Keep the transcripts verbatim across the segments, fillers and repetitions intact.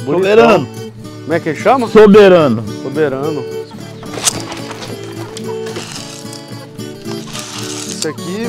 Soberano. Como é que ele chama? Soberano. Soberano. Isso aqui...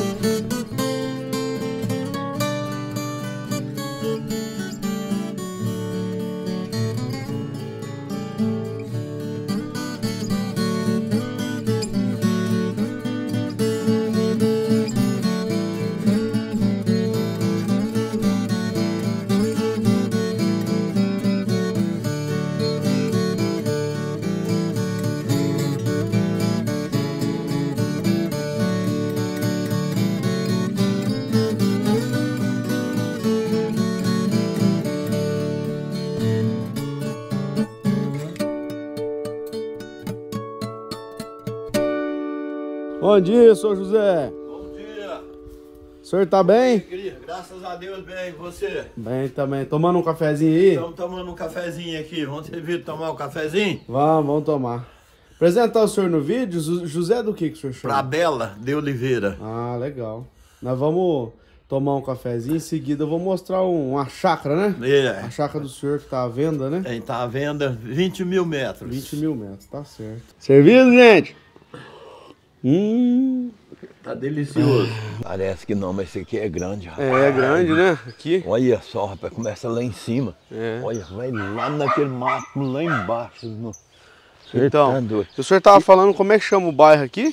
Bom dia, senhor José. Bom dia. O senhor tá bem? Graças a Deus, bem. E você? Bem também. Tomando um cafezinho aí? Estamos tomando um cafezinho aqui. Vamos ter vindo tomar um cafezinho? Vamos, vamos tomar. Apresentar o senhor no vídeo. José do que que o senhor chama? Pra Bela de Oliveira. Ah, legal. Nós vamos tomar um cafezinho. Em seguida eu vou mostrar um, uma chácara, né? É. A chácara do senhor que tá à venda, né? Ele tá à venda vinte mil metros. vinte mil metros, tá certo. Servido, gente? Hum... Tá delicioso. Parece que não, mas esse aqui é grande, rapaz. É, é grande, né? Aqui. Olha só, rapaz, começa lá em cima. É. Olha, vai lá naquele mato, lá embaixo. No... Então, tá doido. o senhor tava falando como é que chama o bairro aqui?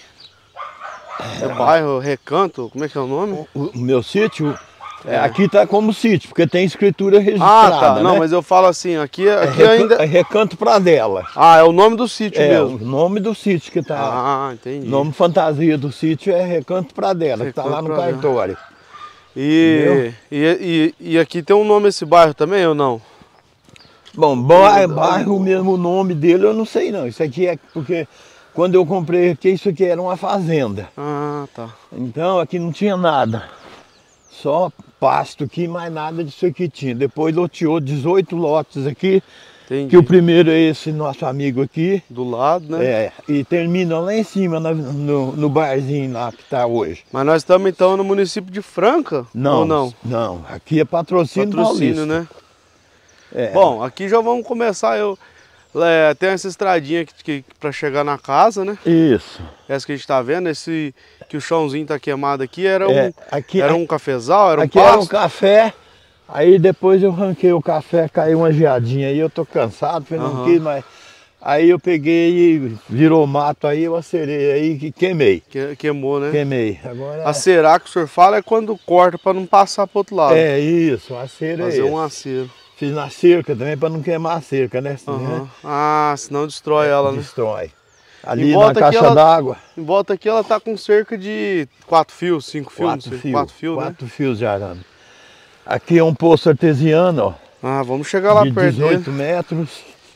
É, é bairro Recanto? Como é que é o nome? O, o meu sítio, é. Aqui tá como sítio, porque tem escritura registrada. Ah, tá. Né? Não, mas eu falo assim, aqui, aqui é ainda... É Recanto Pradela. Ah, é o nome do sítio É, mesmo. o nome do sítio que tá... Ah, entendi. O nome fantasia do sítio é Recanto Pradela, que tá lá no Pradela. cartório. E, e, e, e aqui tem um nome esse bairro também, ou não? Bom, bairro, bairro mesmo, o nome dele eu não sei não. Isso aqui é porque quando eu comprei aqui, isso aqui era uma fazenda. Ah, tá. Então aqui não tinha nada. Só pasto aqui, mais nada disso aqui tinha. Depois loteou dezoito lotes aqui. Entendi. Que o primeiro é esse nosso amigo aqui. Do lado, né? É, e termina lá em cima, na- no, no barzinho lá que tá hoje. Mas nós estamos então no município de Franca? Não, Ou não? não. Aqui é patrocínio, Patrocínio, paulista. né? É. Bom, aqui já vamos começar. Eu, é, tem essa estradinha que, que, para chegar na casa, né? Isso. Essa que a gente tá vendo, esse que o chãozinho tá queimado aqui, era, É, um, aqui- era um cafezal, era um Aqui era um pasto? café, aí depois eu ranquei o café, caiu uma geadinha aí, eu tô cansado, falei, não Aham. quis, mas... Aí eu peguei e virou mato aí, eu acerei aí e queimei. Que, queimou, né? Queimei. Agora... Acerar que o senhor fala é quando corta para não passar pro outro lado. É isso, acerei. Fazer um acero. Fiz na cerca também para não queimar a cerca, né? Aham. Ah, senão destrói ela, né? Destrói. Ali Em na volta aqui caixa ela- d'água. Em volta aqui ela tá com cerca de quatro fios, cinco fios, não Quatro sei, fios. quatro fios, né? Quatro fios de arame. Aqui é um poço artesiano, ó. Ah, vamos chegar lá de perto dele. dezoito metros.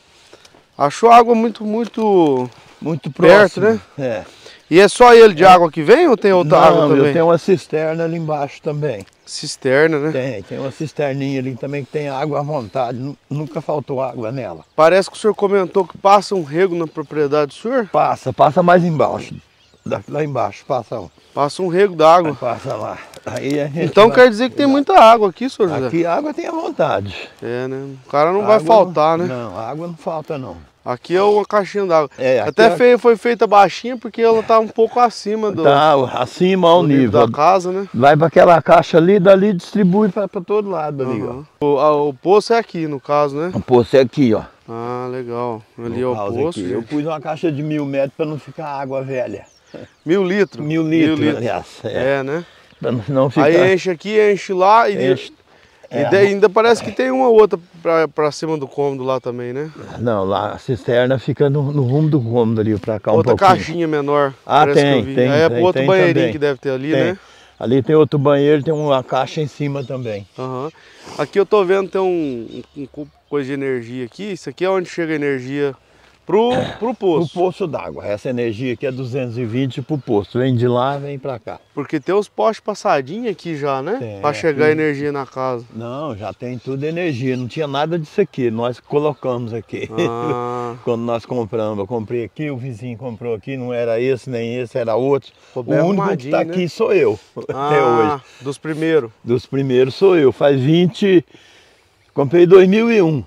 Achou água muito, muito... Muito Perto, próximo. né? É. E é só ele de água que vem ou tem outra Não, água também? eu tenho uma cisterna ali embaixo também. Cisterna, né? Tem, tem uma cisterninha ali também que tem água à vontade. Nu- Nunca faltou água nela. Parece que o senhor comentou que passa um rego na propriedade do senhor. Passa, passa mais embaixo. Da- Lá embaixo, passa, ó. Passa um rego d'água. Passa lá. Aí a gente Então vai- quer dizer que tem muita água aqui, senhor José? Aqui a água tem à vontade. É, né? O cara não vai Água faltar, não- né? Não, água não falta não. Aqui é uma caixinha d'água. É, aqui Até é- feio, foi feita baixinha porque ela tá um pouco acima do, Tá acima ao do nível nível. da casa, né? Vai para aquela caixa ali, dali distribui para todo lado ali, Aham. O, a- o poço é aqui, no caso, né? ó. O poço é aqui, ó. Ah, legal. Ali é o House poço. aqui. Eu gente. pus uma caixa de mil metros para não ficar água velha. Mil litros. Mil litros, aliás. É. É, né? Para não ficar... Aí enche aqui, enche lá e, Enche- e é. daí ainda parece que tem uma outra pra, pra cima do cômodo lá também, né? Não, lá a cisterna fica no, no rumo do cômodo ali para cá outra um pouquinho. caixinha menor. Ah, parece que tem, eu vi. tem, Aí é tem, pro outro tem banheirinho também. que deve ter ali, Tem. né? Ali tem outro banheiro, tem uma caixa em cima também. Aham. Aqui eu tô vendo tem um, um, um coisa de energia aqui. Isso aqui é onde chega a energia pro, pro O poço. poço d'água. Essa energia aqui é duzentos e vinte pro poço. Vem de lá, vem para cá. Porque tem os postes passadinhos aqui já, né? Tem, Pra chegar a aqui. energia na casa. Não, já tem tudo energia. Não tinha nada disso aqui. Nós colocamos aqui. Ah, Quando nós compramos, eu comprei aqui, o vizinho comprou aqui, não era esse nem esse, era outro. Ficou O bem único que arrumadinho, está né? aqui sou eu, até ah, hoje. dos primeiros. Dos primeiros sou eu. Faz vinte, comprei em dois mil e um.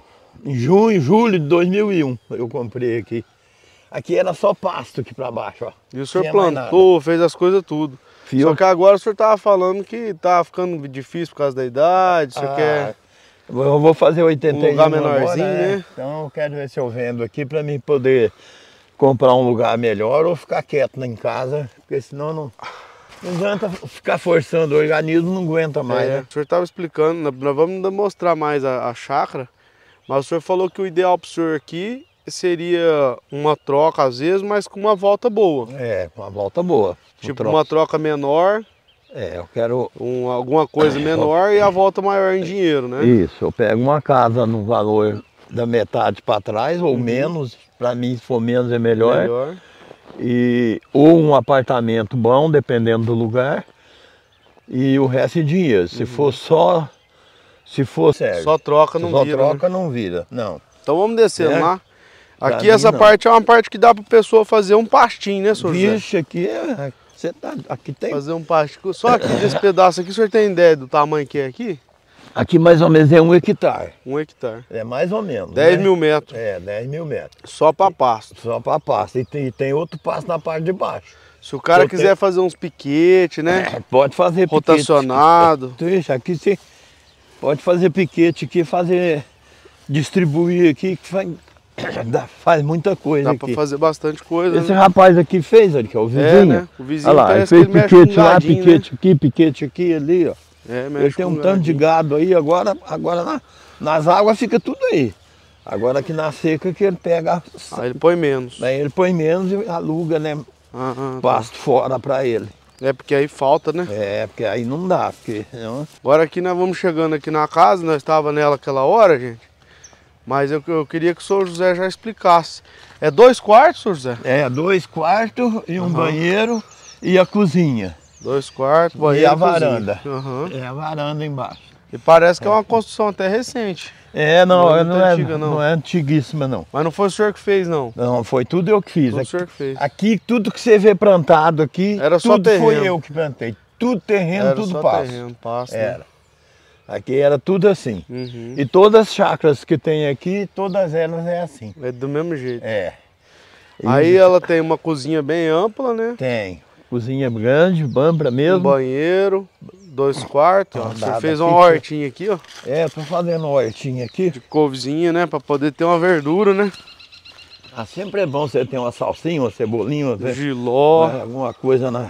Em junho, julho de dois mil e um eu comprei aqui. Aqui era só pasto aqui para baixo, ó. E o senhor plantou, fez as coisas tudo. Fio. Só que agora o senhor tava falando que tá ficando difícil por causa da idade, o senhor ah, quer... Eu vou fazer oitenta e um um lugar menorzinho, agora, né? né? Então eu quero ver se eu vendo aqui para mim poder comprar um lugar melhor ou ficar quieto em casa, porque senão não, não adianta ficar forçando, o organismo não aguenta mais, é, né? O senhor estava explicando, nós vamos mostrar mais a, a chácara, mas o senhor falou que o ideal para o senhor aqui seria uma troca às vezes, mas com uma volta boa. É, com uma volta boa. Tipo troca. Uma troca menor. É, eu quero... Um, alguma coisa menor e a volta maior em dinheiro, né? Isso, eu pego uma casa no valor da metade para trás ou uhum. menos, para mim se for menos é melhor. melhor. E, ou um apartamento bom, dependendo do lugar, e o resto é dinheiro. Se uhum. for só... Se for sério. Só troca não só vira, Só troca né? não vira, não. Então vamos descendo é. lá. Aqui pra essa mim, parte é uma parte que dá para a pessoa fazer um pastinho, né, senhor José? Vixe, aqui é... Você tá, aqui tem... Fazer um pastinho. Só aqui desse pedaço aqui, o senhor tem ideia do tamanho que é aqui? Aqui mais ou menos é um hectare. Um hectare. É mais ou menos. dez né? mil metros. É, dez mil metros. Só para pasto. Só para pasto. E tem, tem outro pasto na parte de baixo. Se o cara quiser tenho... fazer uns piquetes, né? É, pode fazer piquete. Rotacionado. Deixa, aqui você pode fazer piquete aqui, fazer... Distribuir aqui, que faz, faz muita coisa. Dá aqui. para fazer bastante coisa. Esse né? rapaz aqui fez, olha, que é o vizinho. É, né? O vizinho olha lá, ele fez piquete lá, piquete né? aqui, piquete aqui, ali, ó. É, ele tem um tanto de gado aí, agora, agora na, nas águas fica tudo aí. Agora aqui na seca que ele pega... Aí ele põe menos. Aí ele põe menos e aluga, né? Ah, ah, pasto tá. fora para ele. É porque aí falta, né? É, porque aí não dá. Porque, não... Agora aqui nós vamos chegando aqui na casa, nós estávamos nela aquela hora, gente. Mas eu, eu queria que o senhor José já explicasse. É dois quartos, senhor José? É, dois quartos e um uhum. banheiro e a cozinha. Dois quartos, banheiro e a varanda. Uhum. É a varanda embaixo. E parece que é, é uma construção até recente. É, não, não, é, não, é, antiga, não. não é antiguíssima, não. Mas não foi o senhor que fez, não? Não, foi tudo eu que fiz. Tudo aqui, o senhor que fez. Aqui, tudo que você vê plantado aqui, era só tudo terreno. foi eu que plantei. Tudo terreno, era tudo só pasto. terreno, pasto. Era. Né? Aqui era tudo assim. Uhum. E todas as chácaras que tem aqui, todas elas é assim. É do mesmo jeito. É. E aí ela tem uma cozinha bem ampla, né? Tem. Cozinha grande, ampla mesmo. Um banheiro, dois quartos. Ó. Você fez uma hortinha aqui, ó. É, tô fazendo uma hortinha aqui. De couvezinha, né? Pra poder ter uma verdura, né? Ah, sempre é bom você ter uma salsinha, uma cebolinha, uma giló. Né? Alguma coisa na,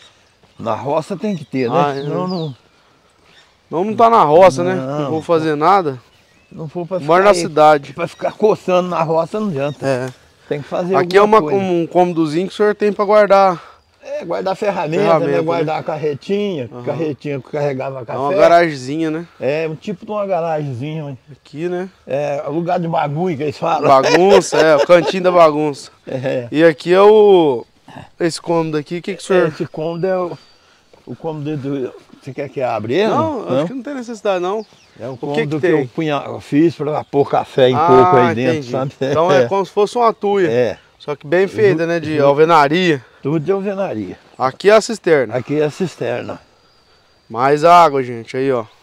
na roça tem que ter, né? Ah, Senão é. não... Não, não tá na roça, não, né? Não vou fazer nada. Não for pra Moro na aí, cidade. Pra ficar coçando na roça não adianta. É. Tem que fazer aqui é uma, coisa. um cômodozinho que o senhor tem pra guardar. É, guardar ferramenta, ferramenta né? Guardar né? a carretinha, uhum. carretinha que carregava café. É uma garagemzinha, né? É, um tipo de uma garagemzinha. Aqui, né? É, lugar de bagulho que eles falam. Bagunça, é, o cantinho da bagunça. É. E aqui é o... Esse cômodo aqui, o que que o senhor... Esse cômodo é o, o cômodo do... Você quer que abra ele? Não, não, acho que não tem necessidade, não. É o o cômodo que que, que, tem? eu, punha, eu fiz para pôr café em ah, coco aí dentro, entendi. sabe? Então é como se fosse uma tuia. É. Só que bem feita, né? De alvenaria. Tudo de alvenaria. Aqui é a cisterna. Aqui é a cisterna. Mais água, gente, aí, ó.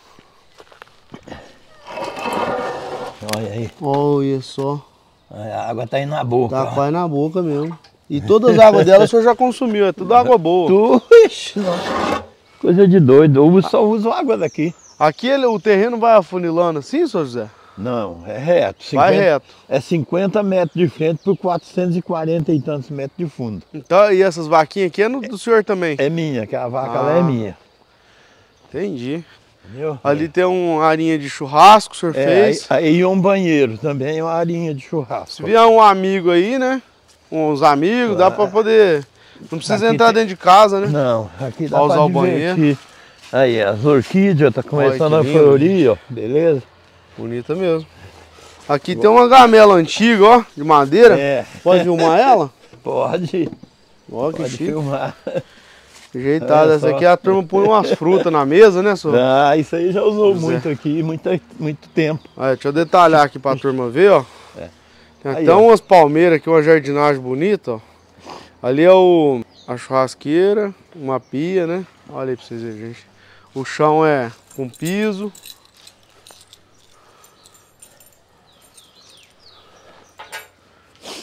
Olha aí. Olha só. A água tá indo na boca. Tá quase na boca mesmo. E todas as águas dela o senhor já consumiu, é tudo água boa. Tu, ixi, não. Coisa de doido, eu só uso água daqui. Aqui ele, o terreno vai afunilando assim, senhor José? Não, é reto. cinquenta, vai reto. É cinquenta metros de frente por quatrocentos e quarenta e tantos metros de fundo. Então, e essas vaquinhas aqui é no, do senhor também? É minha, que a vaca ah, lá é minha. Entendi. Entendeu? Ali é. tem uma arinha de churrasco que o senhor é, fez. Aí, aí um banheiro também, uma arinha de churrasco. Se vier um amigo aí, né? Uns amigos, ah, dá pra poder... Não precisa entrar tem... dentro de casa, né? Não, aqui dá pra pra usar o divertir. banheiro. Aí, as orquídeas tá começando a florir, ó. Beleza? Bonita mesmo. Aqui tem uma gamela antiga, ó, de madeira. É. Pode filmar ela? Pode. Ó, que Pode chique. filmar. Ajeitada. Essa aqui a turma põe umas frutas na mesa, né, senhor? Ah, isso aí já usou Pois muito é. aqui, muito, muito tempo. Aí, deixa eu detalhar aqui pra turma ver, ó. É. Tem Aí, até ó. umas palmeiras aqui, uma jardinagem bonita, ó. Ali é o, a churrasqueira, uma pia, né? Olha aí pra vocês verem, gente. O chão é com piso.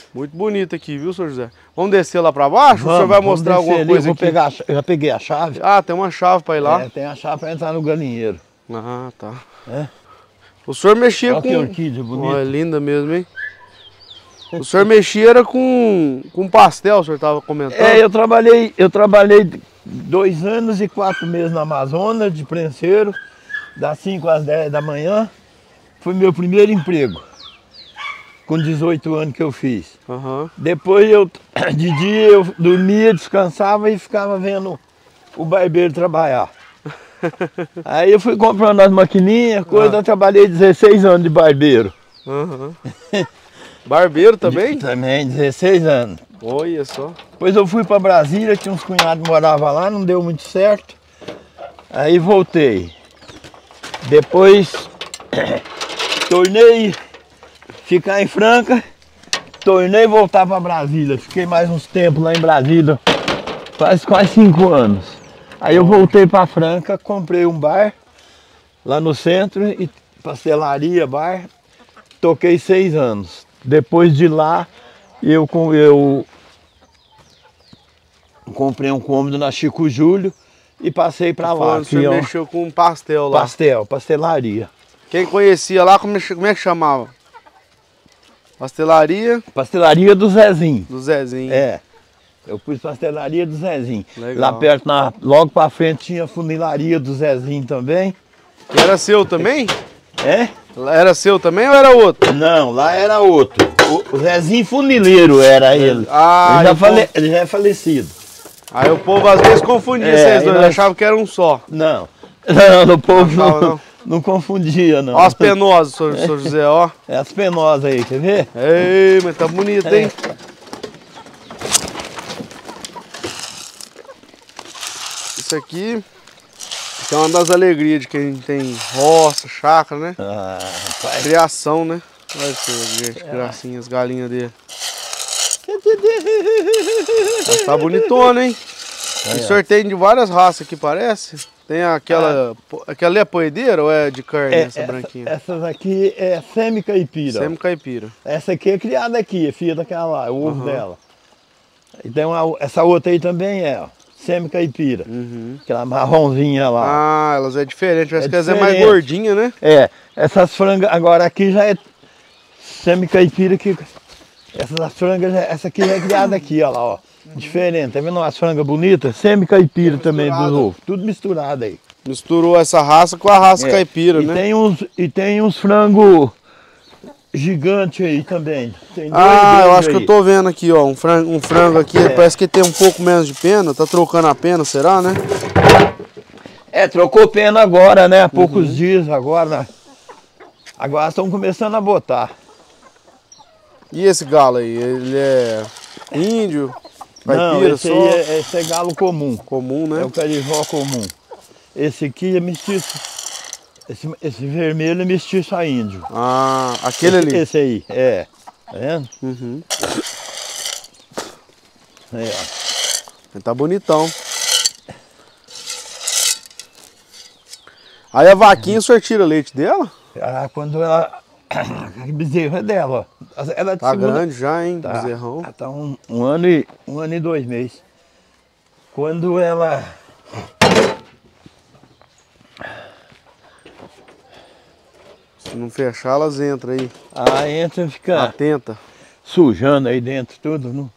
Muito bonito aqui, viu, senhor José? Vamos descer lá para baixo? Vamos, o senhor vai mostrar alguma ali, coisa eu vou aqui? Pegar, eu já peguei a chave. Ah, tem uma chave para ir lá? É, tem a chave para entrar no galinheiro. Ah, tá. É. O senhor mexia Olha com... que orquídea bonita. Olha, linda mesmo, hein? O senhor mexia era com, com pastel, o senhor estava comentando? É, eu trabalhei, eu trabalhei dois anos e quatro meses na Amazonas, de prenseiro, das cinco às dez da manhã. Foi meu primeiro emprego, com dezoito anos que eu fiz. Uhum. Depois, eu, de dia, eu dormia, descansava e ficava vendo o barbeiro trabalhar. Aí eu fui comprando as maquininhas, coisa, ah. eu trabalhei dezesseis anos de barbeiro. Uhum. Barbeiro também? De, também, dezesseis anos. Olha só. Depois eu fui para Brasília, tinha uns cunhados que moravam lá, não deu muito certo. Aí voltei. Depois tornei ficar em Franca, tornei voltar para Brasília. Fiquei mais uns tempos lá em Brasília, faz quase cinco anos. Aí eu voltei para Franca, comprei um bar lá no centro, e pastelaria, bar, toquei seis anos. Depois de lá, eu, eu comprei um cômodo na Chico Júlio e passei para lá. Você mexeu com pastel lá? Pastel, pastelaria. Quem conhecia lá, como é, como é que chamava? Pastelaria? Pastelaria do Zezinho. Do Zezinho. É. Eu pus pastelaria do Zezinho. Legal. Lá perto, na, logo para frente, tinha funilaria do Zezinho também. E era seu também? É? Era seu também ou era outro? Não, lá era outro. O, o Zezinho Funileiro era ele. Ah, ele, já fale, povo... ele já é falecido. Aí o povo às vezes confundia é, vocês dois, nós... achava que era um só. Não, não, o povo não, não, não. não confundia, não. Ó as penosas, senhor, senhor José, ó. É as penosas aí, quer ver? Ei, mas tá bonito, é. hein? Isso aqui... é uma das alegrias de quem tem roça, chácara, né? Ah, rapaz. Criação, né? Olha isso, gente, é. Gracinha, as galinhas dele. Mas tá bonitona, hein? É, o senhor tem de várias raças aqui, parece? Tem aquela... Ah. Aquela ali é poedeira ou é de carne, é, essa, essa branquinha? Essas aqui é semi-caipira. Semi-caipira. Essa aqui é criada aqui, é filha daquela lá, é o ovo uhum. dela. E tem uma, essa outra aí também é, ó. Semi-caipira, uhum. Aquela marronzinha lá. Ah, elas é diferente, parece é que elas é mais gordinha, né? É, essas frangas, agora aqui já é semi-caipira, que essas frangas, essa aqui já é criada aqui, ó lá, ó. Uhum. Diferente, tá vendo as frangas bonitas? Semi-caipira é também dos ovos, tudo misturado aí. Misturou essa raça com a raça é. caipira, e né? Tem uns, e tem uns frangos gigante aí também. Tem ah, eu acho aí. que eu tô vendo aqui, ó, um frango, um frango aqui, é. Parece que tem um pouco menos de pena, tá trocando a pena, será, né? É, trocou pena agora, né? Há poucos uhum. dias agora. Agora estão começando a botar. E esse galo aí, ele é índio, caipira? Não, esse só? aí é, esse é galo comum. Comum, né? É o carijó comum. Esse aqui é mestiço. Esse, esse vermelho é mestiço a índio. Ah, aquele esse, ali? Esse aí, é. Tá vendo? Uhum. É, ó. Ele tá bonitão. Aí a vaquinha, uhum. o senhor tira leite dela? Ah, quando ela... A bezerra é dela, ó. Ela tá segunda... grande já, hein, tá, bezerrão? Tá um, um, ano e, um ano e dois meses. Quando ela... Se não fechar, elas entram aí. Ah, entra e fica... Atenta. Sujando aí dentro tudo, não?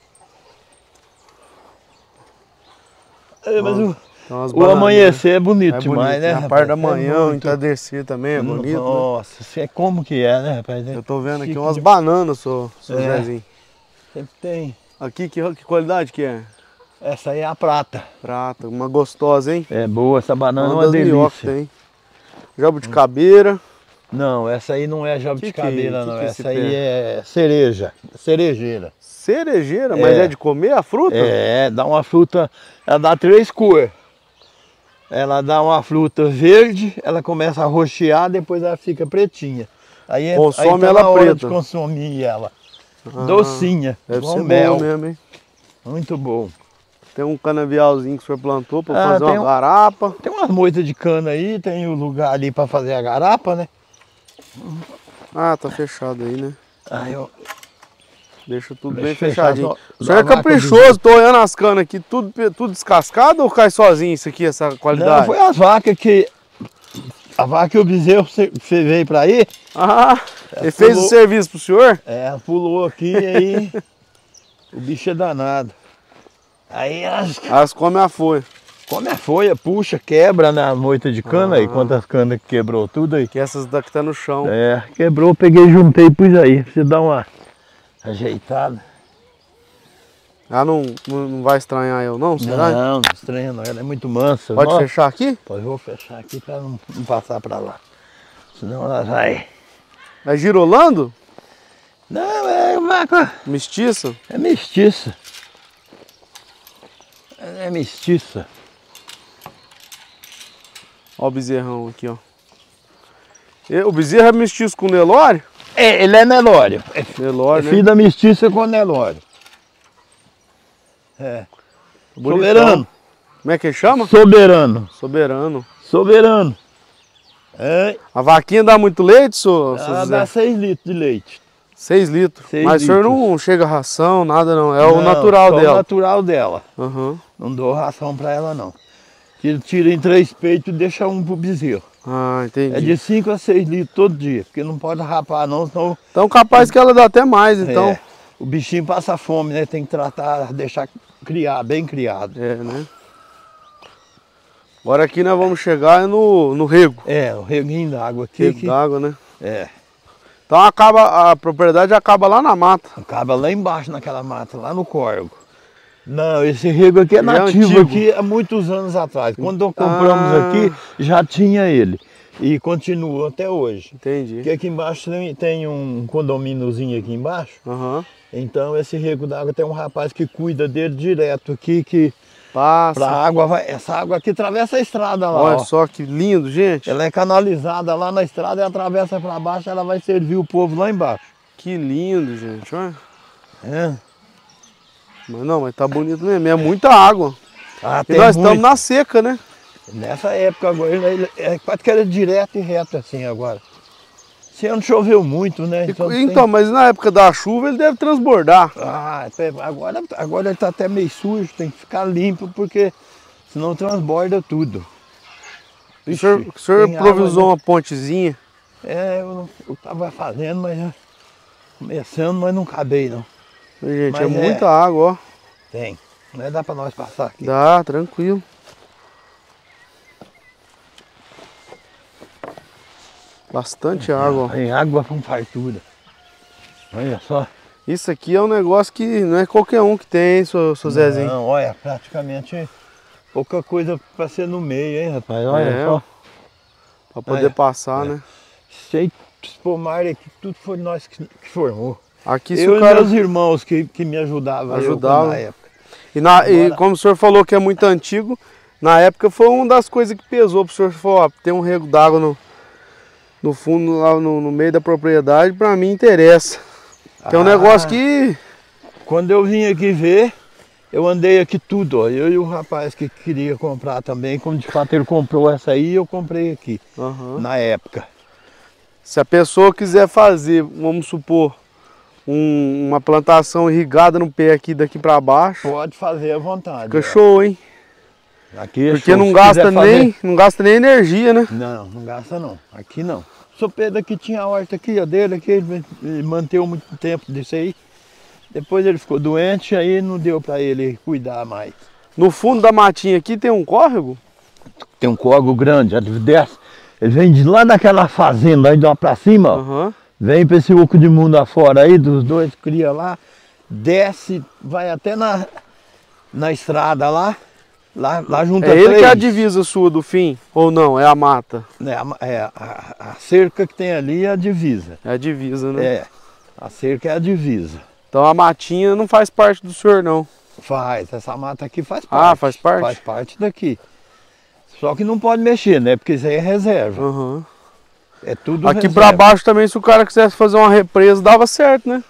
É, mas o, o amanhecer é bonito, é bonito demais, né? A parte da manhã, é o entardecer também é bonito. Nossa, né? É como que é, né, rapaz? Eu tô vendo aqui umas de... bananas, seu, seu é, Zezinho. Sempre tem. Aqui, que, que qualidade que é? Essa aí é a prata. Prata, uma gostosa, hein? É boa, essa banana é uma delícia. Miocta, hein? Jabuticabeira. Não, essa aí não é jabuticabeira, que, não. Que essa aí é cereja, cerejeira. Cerejeira? Mas é. é de comer a fruta? É, dá uma fruta, ela dá três cores. Ela dá uma fruta verde, ela começa a roxear, depois ela fica pretinha. Aí, consome aí tá ela na hora preta. de consumir ela. Ah, docinha, deve ser mel. Bom mesmo, hein? Muito bom. Tem um canavialzinho que o senhor plantou para ah, fazer uma um, garapa. Tem umas moitas de cana aí, tem o um lugar ali para fazer a garapa, né? Ah, tá fechado aí, né? Aí, ó. Deixa tudo Deixa bem fechar fechadinho. só- O senhor é vaca caprichoso, tô olhando as canas aqui, tudo, tudo descascado ou cai sozinho isso aqui, essa Não, qualidade? foi as vacas que... A vaca e o bezerro você você veio pra aí. Ah, ele Ela fez pulou- o serviço pro senhor? É, ela pulou aqui e aí o bicho é danado. Aí elas Elas comem a folha. come a folha, puxa, quebra na moita de cana Ah. aí. Quantas canas que quebrou tudo aí. Que essas daqui tá no chão. É, quebrou, peguei, juntei e pus aí. Pra você dar uma ajeitada. Ela não, não, não vai estranhar eu não, será? Não, não estranha não, ela é muito mansa. Pode Ó, fechar aqui? Pode, vou fechar aqui pra não, não passar pra lá. Senão ela vai... É girolando? Não, é vaca, Mestiça? é mestiça. Ela é mestiça. Ó o bezerrão aqui, ó. E, o bezerro é mestiço com Nelore? É, ele é Nelório. É, Nelore, é né? filho da mestiça com Nelório. É. Bonitão. Soberano. Como é que ele chama? Soberano. Soberano. Soberano. É. A vaquinha dá muito leite, senhor? seu Ela Zé? dá seis litros de leite. Seis litros. Seis Mas o senhor litros. não chega ração, nada não. É o Não, natural só dela. o natural dela. Aham. Não dou ração pra ela, não. Tira, tira em três peitos e deixa um pro bezerro. Ah, entendi. É de cinco a seis litros todo dia, porque não pode rapar não, senão Então capaz que ela dá até mais, então. é, o bichinho passa fome, né? Tem que tratar, deixar criar, bem criado. É, né? Agora aqui nós vamos chegar no, no rego. É, o reguinho d'água aqui. Rego que- d'água, né? É, Então acaba, a propriedade acaba lá na mata. acaba lá embaixo naquela mata, lá no córrego. Não, esse rego aqui é Ele é nativo antigo. aqui há muitos anos atrás. Quando nós compramos Ah. aqui, já tinha ele. E continua até hoje. Entendi. Porque aqui embaixo tem, tem um condomíniozinho aqui embaixo. Aham. Então esse rego d'água tem um rapaz que cuida dele direto aqui, que Passa. pra água vai. Essa água aqui atravessa a estrada lá. Olha ó. só que lindo, gente. Ela é canalizada lá na estrada e atravessa para baixo, ela vai servir o povo lá embaixo. Que lindo, gente. Olha. É. Mas não, mas tá bonito mesmo. É muita água. Ah, E tem nós muito. estamos na seca, né? Nessa época agora, ele, ele, é quase que era direto e reto assim agora. Esse ano choveu muito, né? E- Então, Então, tem- mas na época da chuva ele deve transbordar. Ah, até- agora, agora ele tá até meio sujo, tem que ficar limpo, porque senão transborda tudo. O senhor, Ixi, o senhor tem improvisou água, uma pontezinha. né? É, eu, não- eu tava fazendo, mas já começando, mas não acabei não. Gente, Mas é é- muita água, ó. Tem. Não é dá pra nós passar aqui. Dá, tranquilo. Bastante água, ó. Tem água com fartura. Olha só. Isso aqui é um negócio que não é qualquer um que tem, hein, seu, seu Zezinho. Não, olha, praticamente pouca coisa pra ser no meio, hein, rapaz? Olha É, só. Pra poder Olha. passar, É. né? Sei pomar aqui, tudo foi nós que, que formou. Aqui se Eu o e cara... meus irmãos que, que me ajudavam. eu, Ajudava. na época. E, na- e Agora- como o senhor falou que é muito antigo, na época foi uma das coisas que pesou pro senhor. Falou, ó, tem um rego d'água no, no fundo, lá no, no meio da propriedade, pra mim interessa. Que é um Ah. negócio que... Quando eu vim aqui ver, eu andei aqui tudo, ó. Eu e o rapaz que queria comprar também, como de fato ele comprou essa aí, eu comprei aqui, Aham. na época. Se a pessoa quiser fazer, vamos supor, um- uma plantação irrigada no pé aqui daqui pra baixo, Pode fazer à vontade. fica ó. show, hein? Aqui é Porque show. não Se gasta, quiser fazer- nem, não gasta nem energia, né? Não, não gasta não. Aqui não. O seu Pedro aqui tinha a horta aqui, ó, dele aqui, ele ele manteve muito tempo disso aí. Depois ele ficou doente, aí não deu pra ele cuidar mais. No fundo da matinha aqui tem um córrego? Tem um córrego grande, ele desce. Ele vem de lá daquela fazenda aí de lá pra cima, ó. Aham. Vem pra esse oco de mundo afora aí, dos dois cria lá, desce, vai até na, na estrada lá, lá, lá junto É ele que é a divisa sua do fim? Ou não? É a mata? É, a, é, a, a cerca que tem ali é a divisa. É a divisa, né? É, a cerca é a divisa. Então a matinha não faz parte do senhor, não. Faz, essa mata aqui faz Ah, parte. faz parte? Faz parte daqui. Só que não pode mexer, né? Porque isso aí é reserva. Aham. É tudo Aqui reserva. pra baixo também, se o cara quisesse fazer uma represa, dava certo, né?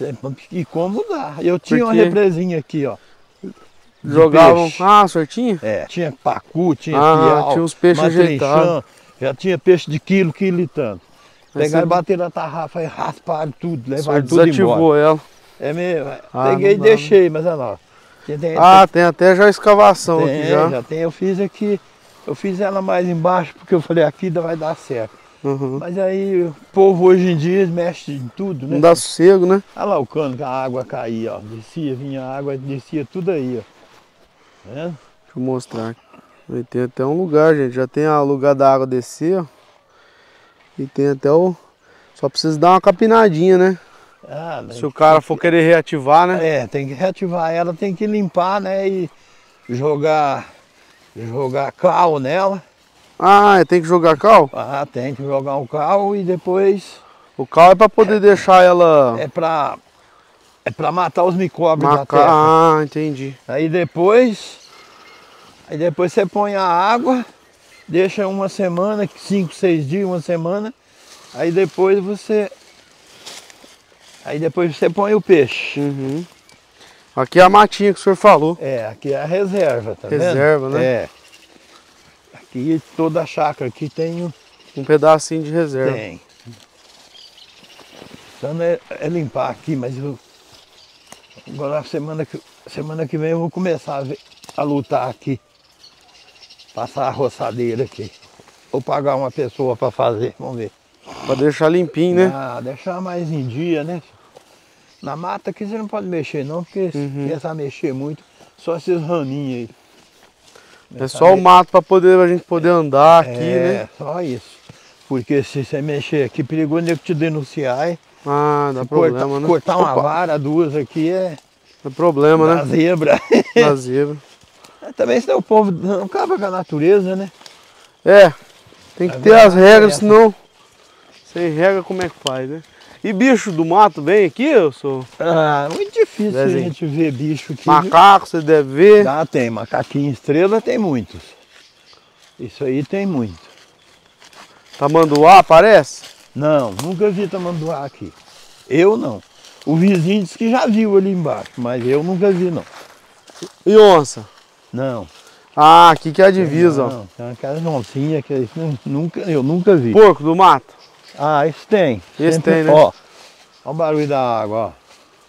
E como dá? Eu tinha uma Porque- represinha aqui, ó. de Jogavam. peixe. Ah, sortinho? É, tinha pacu, tinha Ah, piau, tinha uns peixes matrinchã, ajeitados. já tinha peixe de quilo, quilo e tanto. Aí Pegaram, você- bateram na tarrafa e rasparam tudo, O senhor levaram tudo embora. desativou ela. É mesmo. Ah, Peguei e dá, deixei, mas olha lá. Tem, tem, ah, tem até já escavação tem, aqui já. já tem. Eu fiz aqui, eu fiz ela mais embaixo porque eu falei aqui vai dar certo. Uhum. Mas aí o povo hoje em dia mexe em tudo, né? Não dá sossego, né? Olha lá o cano que a água caía, ó. Descia, vinha água, descia tudo aí, ó. Tá vendo? Deixa eu mostrar. Aí tem até um lugar, gente. Já tem o lugar da água descer, ó. E tem até o... Só precisa dar uma capinadinha, né? Ah, Se o cara for querer reativar, né? É, tem que reativar ela, tem que limpar, né? E jogar, jogar cal nela. Ah, tem que jogar cal? Ah, tem que jogar um cal e depois... O cal é para poder é, deixar ela... É pra, é pra matar os micróbios Maca... da terra. Ah, entendi. Aí depois... Aí depois você põe a água, deixa uma semana, cinco, seis dias, uma semana. Aí depois você... Aí depois você põe o peixe. Uhum. Aqui é a matinha que o senhor falou. É, aqui é a reserva, tá vendo? Reserva, né? É. Aqui toda a chácara aqui tem um... Um pedacinho de reserva. Tem. Então é, é limpar aqui, mas eu... Agora semana que, semana que vem eu vou começar a, ver, a lutar aqui. Passar a roçadeira aqui. Ou pagar uma pessoa para fazer, vamos ver. Para deixar limpinho, né? Ah, deixar mais em dia, né? Na mata aqui você não pode mexer não, porque uhum. se começar a mexer muito, só esses raminhos aí. É só o mato para poder a gente poder andar aqui, é, né? É, só isso. Porque se você mexer aqui, perigoso nego te denunciar, hein? Ah, dá se problema, cortar, né? Cortar uma Opa. vara, duas aqui é... É problema, da né? zebra. Da zebra. Também senão o povo não acaba com a natureza, né? É, tem que a ter as regras, essa. senão... Sem regra como é que faz, né? E bicho do mato vem aqui, eu sou? Ah, muito difícil Desenho. a gente ver bicho aqui. Macaco, você deve ver. Ah, tem. Macaquinho estrela tem muitos. Isso aí tem muito. Tamanduá aparece? Não, nunca vi tamanduá aqui. Eu não. O vizinho disse que já viu ali embaixo, mas eu nunca vi não. E onça? Não. Ah, aqui que é a divisa, não, ó. Tem aquelas oncinhas que nunca, eu nunca vi. Porco do mato? Ah, esse tem. Esse Sempre, tem, né? Ó, ó o barulho da água, ó.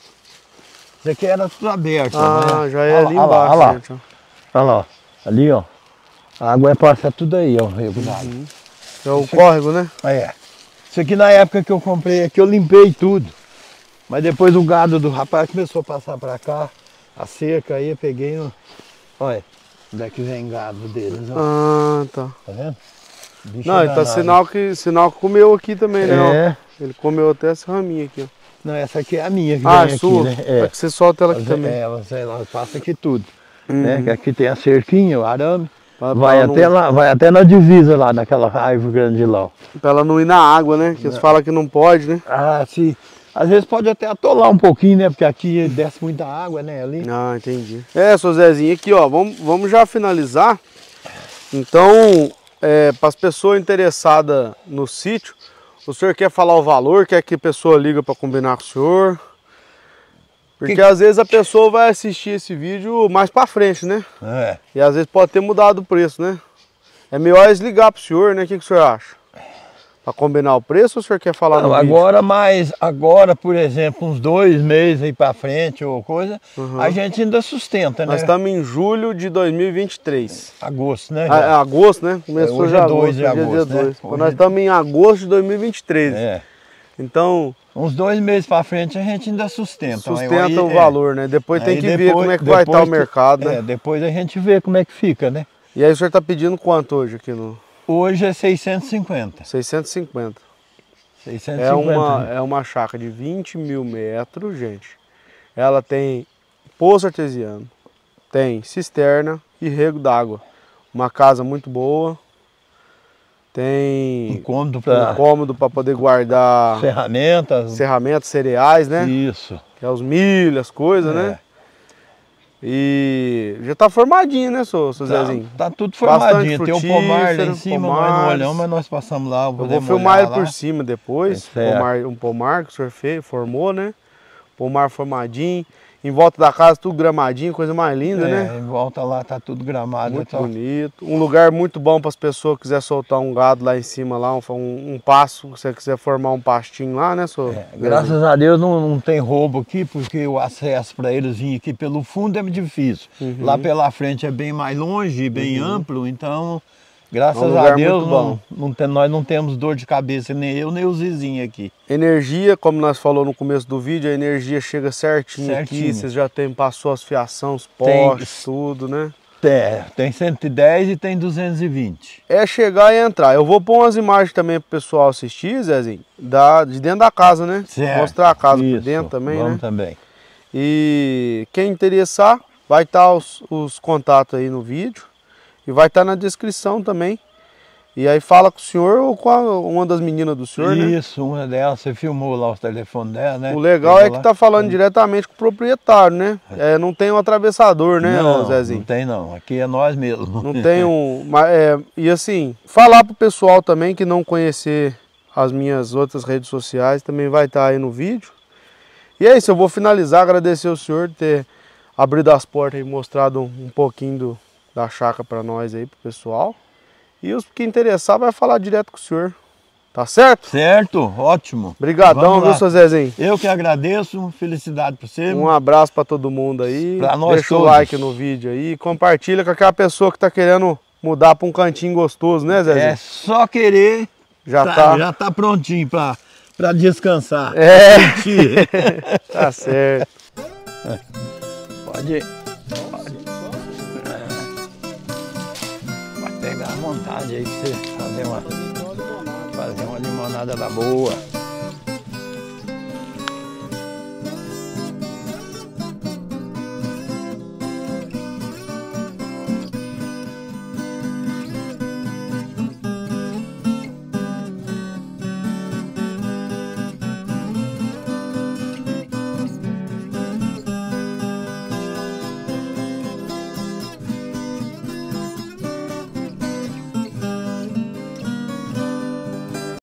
Isso aqui era tudo aberto. Ah, né? já é olha ali lá, embaixo, olha lá, gente. Ó. Olha lá, ó. Ali, ó. A água é passar tudo aí, ó. Uhum. É o Isso córrego, aqui, né? É. Isso aqui na época que eu comprei aqui, eu limpei tudo. Mas depois o gado do rapaz começou a passar pra cá, a cerca aí, eu peguei no... Olha, onde é que vem gado deles, ó. Ah, tá. Tá vendo? Bicho não, então sinal que, sinal que comeu aqui também, né? É. Ó. Ele comeu até essa raminha aqui, ó. Não, essa aqui é a minha que ah, vem é sua? aqui, né? É. é que você solta ela aqui Mas, também. É, você, ela passa aqui tudo. Uhum. Né? Que aqui tem a cerquinha, o arame. Pra, vai, pra até não... lá, vai até na divisa lá, naquela árvore grande lá. Ó. Pra ela não ir na água, né? Que eles falam que não pode, né? Ah, sim. Às vezes pode até atolar um pouquinho, né? Porque aqui desce muita água, né? Ali. Ah, entendi. É, seu Zezinho, aqui ó, vamos, vamos já finalizar. Então, é, para as pessoas interessadas no sítio, o senhor quer falar o valor, quer que a pessoa liga para combinar com o senhor? Porque que... às vezes a pessoa vai assistir esse vídeo mais para frente, né? É. E às vezes pode ter mudado o preço, né? É melhor eles ligar para o senhor, né? O que, que o senhor acha? Para combinar o preço ou o senhor quer falar não, no vídeo? Agora, mas agora, por exemplo, uns dois meses aí para frente ou coisa, uhum. a gente ainda sustenta, né? Nós estamos em julho de dois mil e vinte e três. Agosto, né? Ah, agosto, né? Começou é, hoje já é dois de agosto, agosto, dia né? Hoje... Nós estamos em agosto de dois mil e vinte e três. É. Então... Uns dois meses para frente a gente ainda sustenta. Sustenta aí, o é. valor, né? Depois tem que depois, ver como é que vai estar o mercado, né? É, depois a gente vê como é que fica, né? E aí o senhor está pedindo quanto hoje aqui no... Hoje é seiscentos e cinquenta. seiscentos e cinquenta. seiscentos e cinquenta. É uma, é uma chácara de vinte mil metros, gente. Ela tem poço artesiano, tem cisterna e rego d'água. Uma casa muito boa. Tem um cômodo para um cômodo para poder guardar ferramentas, ferramentas, cereais, né? Isso. Que é os milho, as coisas, é. né? E já tá formadinho, né, seu, seu tá, Zezinho? Tá tudo formadinho. Tem o pomar lá em cima, pomares. nós não olhamos, mas nós passamos lá. Eu vou filmar ele lá. por cima depois. É pomar, um pomar que o senhor fez, formou, né? Pomar formadinho. Em volta da casa, tudo gramadinho, coisa mais linda, é, né? Em volta lá tá tudo gramado. Muito tô... bonito. Um lugar muito bom para as pessoas que quiserem soltar um gado lá em cima, lá, um, um, um passo, se você quiser formar um pastinho lá, né, senhor? É, graças a Deus não, não tem roubo aqui, porque o acesso para eles vir aqui pelo fundo é difícil. Uhum. Lá pela frente é bem mais longe, bem uhum. amplo, então, graças é um a Deus, não, não tem, nós não temos dor de cabeça, nem eu, nem os vizinhos aqui. Energia, como nós falamos no começo do vídeo, a energia chega certinho, certinho. aqui, vocês já tem, passou as fiação, os postes, tem, tudo, né? É, tem cento e dez e tem duzentos e vinte. É chegar e entrar. Eu vou pôr umas imagens também pro pessoal assistir, Zezinho, da, de dentro da casa, né? Certo. Mostrar a casa Isso. por dentro também, Vamos né? também. E quem interessar, vai estar os, os contatos aí no vídeo e vai estar na descrição também. E aí fala com o senhor ou com a, uma das meninas do senhor, Isso, né? Isso, uma delas, você filmou lá o telefone dela, né? O legal é que tá falando é. diretamente com o proprietário, né? É, não tem um atravessador, né, não, Zezinho? Não tem não, aqui é nós mesmo. Não tem um... É, e assim, falar pro pessoal também que não conhecer as minhas outras redes sociais, também vai estar aí no vídeo. E é isso, eu vou finalizar, agradecer ao senhor por ter abrido as portas e mostrado um, um pouquinho do, da chácara para nós aí, pro pessoal. E os que interessar vai falar direto com o senhor. Tá certo? Certo, ótimo. Obrigadão, viu, seu Zezinho? Eu que agradeço, felicidade para você. Um abraço para todo mundo aí. Pra nós Deixa todos. o like no vídeo aí. Compartilha com aquela pessoa que tá querendo mudar para um cantinho gostoso, né, Zezinho? É só querer. Já tá. tá, já tá prontinho para para descansar. É. Tá certo. Pode. Pegar à vontade aí pra você fazer uma, fazer uma limonada da boa.